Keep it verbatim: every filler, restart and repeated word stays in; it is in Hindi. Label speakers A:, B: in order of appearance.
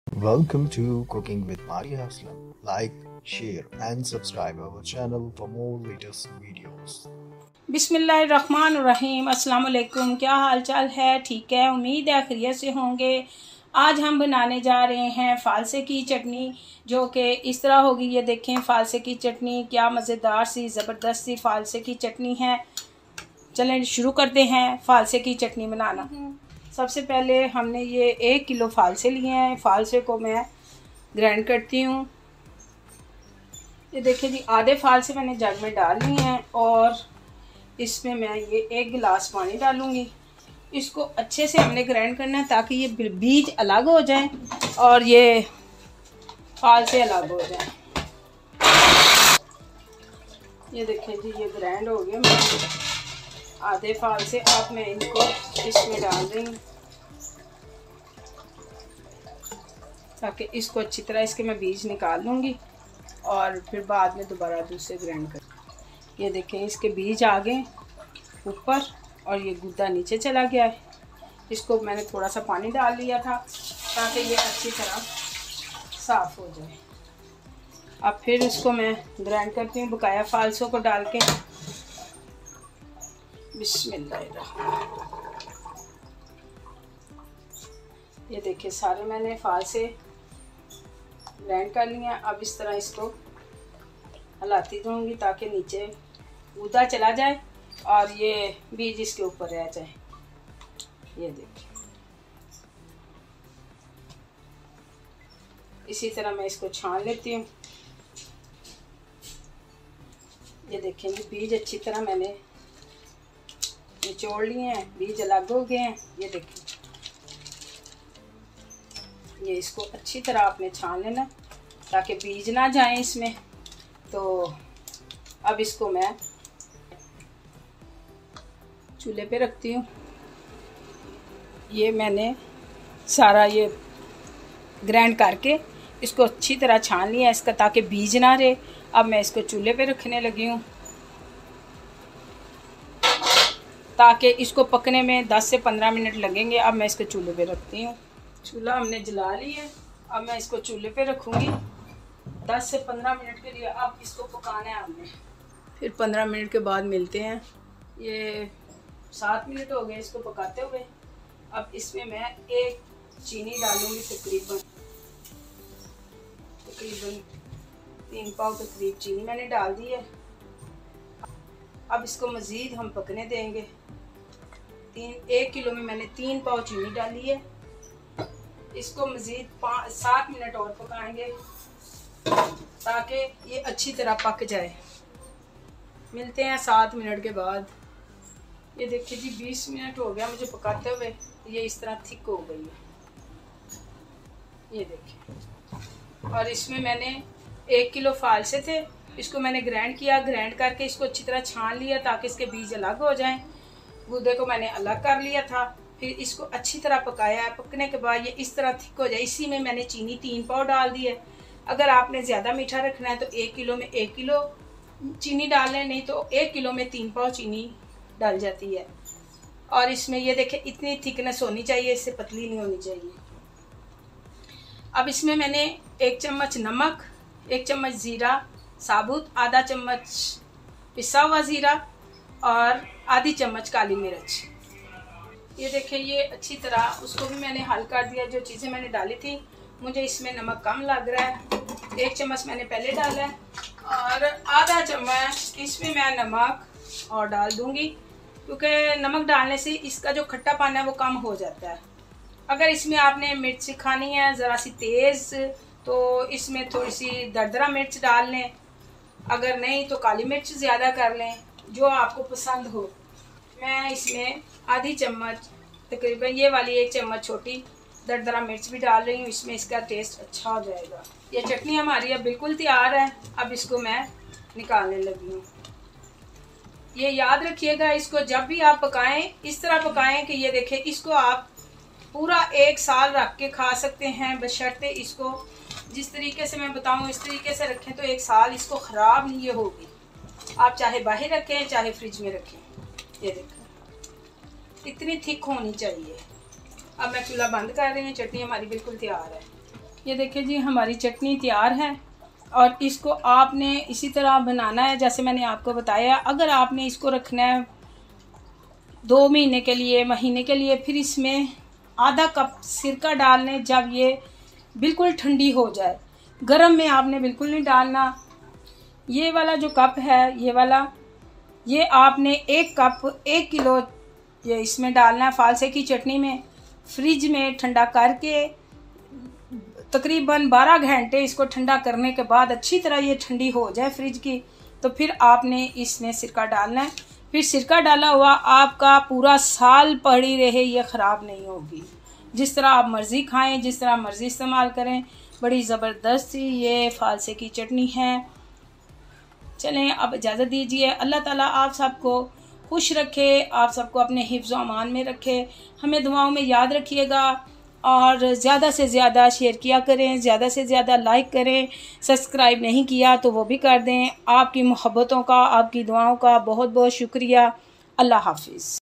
A: Welcome to Cooking with Maria Aslam. Like, share, and subscribe our channel for more latest videos.
B: बिस्मिल्लाहिर्रहमानिर्रहीम। अस्सलाम वालेकुम। क्या हाल चाल है? ठीक है, उम्मीद है खैरियत से होंगे। आज हम बनाने जा रहे हैं फालसे की चटनी, जो कि इस तरह होगी। ये देखें, फालसे की चटनी क्या मज़ेदार सी ज़बरदस्त सी फालसे की चटनी है। चलें शुरू करते हैं फालसे की चटनी बनाना। सबसे पहले हमने ये एक किलो फालसे लिए हैं। फालसे को मैं ग्राइंड करती हूँ। ये देखिए जी, आधे फालसे मैंने जग में डाल लिए हैं और इसमें मैं ये एक गिलास पानी डालूंगी। इसको अच्छे से हमने ग्राइंड करना है ताकि ये बीज अलग हो जाएं और ये फालसे अलग हो जाएं। ये देखें जी, ये ग्राइंड हो गया। मैं आधे फालसे अब मैं इनको इसमें डाल देंगी ताकि इसको अच्छी तरह इसके मैं बीज निकाल लूँगी और फिर बाद में दोबारा दूसरे ग्राइंड कर। ये देखें, इसके बीज आ गए ऊपर और ये गुद्दा नीचे चला गया है। इसको मैंने थोड़ा सा पानी डाल लिया था ताकि ये अच्छी तरह साफ़ हो जाए। अब फिर इसको मैं ग्राइंड करती हूँ बकाया फालसों को डाल के। बिस्मिल्लाह। ये देखिए, सारे मैंने फालसे ग्राइंड कर लिए हैं। अब इस तरह इसको हिलाती दूँगी ताकि नीचे गुद्दा चला जाए और ये बीज इसके ऊपर रह जाए। ये देखिए, इसी तरह मैं इसको छान लेती हूँ। ये देखें जी, बीज अच्छी तरह मैंने निचोड़ लिए हैं, बीज अलग हो गए हैं। ये देखिए, ये इसको अच्छी तरह आपने छान लेना ताकि बीज ना जाए इसमें। तो अब इसको मैं चूल्हे पे रखती हूँ। ये मैंने सारा ये ग्राइंड करके इसको अच्छी तरह छान लिया इसका, ताकि बीज ना रहे। अब मैं इसको चूल्हे पे रखने लगी हूँ ताकि इसको पकने में दस से पंद्रह मिनट लगेंगे। अब मैं इसको चूल्हे पे रखती हूँ। चूल्हा हमने जला लिया है। अब मैं इसको चूल्हे पे रखूँगी दस से पंद्रह मिनट के लिए। अब इसको पकाना है हमने। फिर पंद्रह मिनट के बाद मिलते हैं। ये सात मिनट हो गए इसको पकाते हुए। अब इसमें मैं एक चीनी डालूंगी, तकरीबन तकरीबन तीन पाव के करीब चीनी मैंने डाल दी है। अब इसको मज़ीद हम पकने देंगे। तीन एक किलो में मैंने तीन पाव चीनी डाली है। इसको मज़ीद पाँच सात मिनट और पकाएंगे ताकि ये अच्छी तरह पक जाए। मिलते हैं सात मिनट के बाद। ये देखिए जी, बीस मिनट हो गया मुझे पकाते हुए। ये इस तरह थिक हो गई है। ये देखिए, और इसमें मैंने एक किलो फालसे थे, इसको मैंने ग्राइंड किया। ग्राइंड करके इसको अच्छी तरह छान लिया ताकि इसके बीज अलग हो जाएं। गुद्दे को मैंने अलग कर लिया था। फिर इसको अच्छी तरह पकाया है। पकने के बाद ये इस तरह थिक हो जाए। इसी में मैंने चीनी तीन पाव डाल दी है। अगर आपने ज़्यादा मीठा रखना है तो एक किलो में एक किलो चीनी डाल लें, नहीं तो एक किलो में तीन पाव चीनी डल जाती है। और इसमें ये देखें, इतनी थिकनेस होनी चाहिए, इससे पतली नहीं होनी चाहिए। अब इसमें मैंने एक चम्मच नमक, एक चम्मच ज़ीरा साबुत, आधा चम्मच पिसा हुआ ज़ीरा और आधी चम्मच काली मिर्च। ये देखें, ये अच्छी तरह उसको भी मैंने हल कर दिया। जो चीज़ें मैंने डाली थी, मुझे इसमें नमक कम लग रहा है। एक चम्मच मैंने पहले डाला है और आधा चम्मच इसमें मैं नमक और डाल दूंगी, क्योंकि नमक डालने से इसका जो खट्टापन है वो कम हो जाता है। अगर इसमें आपने मिर्च खानी है ज़रा सी तेज़, तो इसमें थोड़ी सी दरदरा मिर्च डाल लें। अगर नहीं तो काली मिर्च ज़्यादा कर लें, जो आपको पसंद हो। मैं इसमें आधी चम्मच, तकरीबन ये वाली एक चम्मच छोटी दरदरा मिर्च भी डाल रही हूँ। इसमें इसका टेस्ट अच्छा हो जाएगा। ये चटनी हमारी अब बिल्कुल तैयार है। अब इसको मैं निकालने लगी हूँ। ये याद रखिएगा, इसको जब भी आप पकाएं इस तरह पकाएं कि ये देखें, इसको आप पूरा एक साल रख के खा सकते हैं, बशर्ते इसको जिस तरीके से मैं बताऊं इस तरीके से रखें तो एक साल इसको ख़राब नहीं होगी। आप चाहे बाहर रखें चाहे फ्रिज में रखें। ये देखें, इतनी थिक होनी चाहिए। अब मैं चूल्हा बंद कर रही हूँ। चटनी हमारी बिल्कुल तैयार है। ये देखिए जी हमारी चटनी तैयार है और इसको आपने इसी तरह बनाना है जैसे मैंने आपको बताया। अगर आपने इसको रखना है दो महीने के लिए, महीने के लिए, फिर इसमें आधा कप सिरका डालने जब ये बिल्कुल ठंडी हो जाए। गरम में आपने बिल्कुल नहीं डालना। ये वाला जो कप है, ये वाला, ये आपने एक कप एक किलो ये इसमें डालना है फालसे की चटनी में। फ्रिज में ठंडा करके तकरीबन बारह घंटे इसको ठंडा करने के बाद अच्छी तरह ये ठंडी हो जाए फ्रिज की, तो फिर आपने इसमें सिरका डालना है। फिर सिरका डाला हुआ आपका पूरा साल पड़ी रहे, ये ख़राब नहीं होगी। जिस तरह आप मर्ज़ी खाएं, जिस तरह मर्ज़ी इस्तेमाल करें। बड़ी ज़बरदस्त ये फालसे की चटनी है। चलें अब इजाज़त दीजिए। अल्लाह ताला आप सबको खुश रखे, आप सबको अपने हिफ्ज़ व अमान में रखे। हमें दुआओं में याद रखिएगा और ज़्यादा से ज़्यादा शेयर किया करें, ज़्यादा से ज़्यादा लाइक करें। सब्सक्राइब नहीं किया तो वो भी कर दें। आपकी मोहब्बतों का, आपकी दुआओं का बहुत बहुत शुक्रिया। अल्लाह हाफिज़।